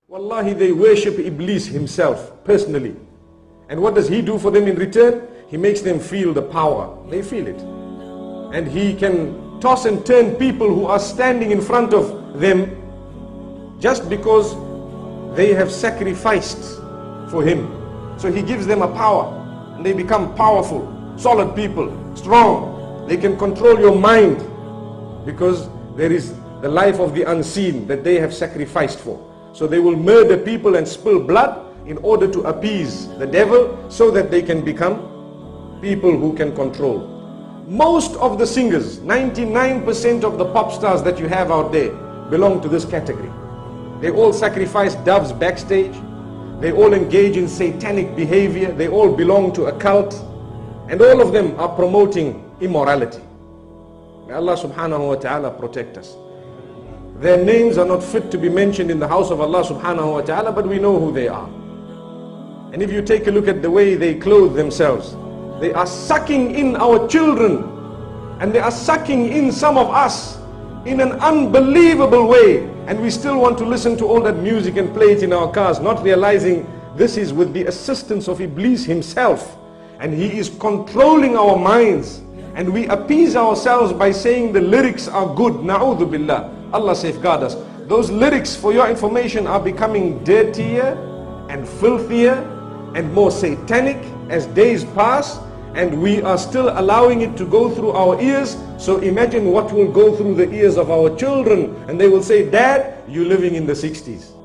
Wallahi, they worship Iblis himself, personally. And what does he do for them in return? He makes them feel the power. They feel it. And he can toss and turn people who are standing in front of them just because they have sacrificed for him. So he gives them a power. And they become powerful, solid people, strong. They can control your mind because there is the life of the unseen that they have sacrificed for. So they will murder people and spill blood in order to appease the devil so that they can become people who can control. Most of the singers, 99% of the pop stars that you have out there belong to this category. They all sacrifice doves backstage. They all engage in satanic behavior. They all belong to a cult. And all of them are promoting immorality. May Allah subhanahu wa ta'ala protect us. Their names are not fit to be mentioned in the house of Allah subhanahu wa ta'ala, but we know who they are. And if you take a look at the way they clothe themselves, they are sucking in our children, and they are sucking in some of us in an unbelievable way. And we still want to listen to all that music and play it in our cars, not realizing this is with the assistance of Iblis himself. And he is controlling our minds. And we appease ourselves by saying the lyrics are good. Na'udhu billah. Allah safeguard us. Those lyrics, for your information, are becoming dirtier and filthier and more satanic as days pass, and we are still allowing it to go through our ears. So imagine what will go through the ears of our children, and they will say, "Dad, you're living in the 60s.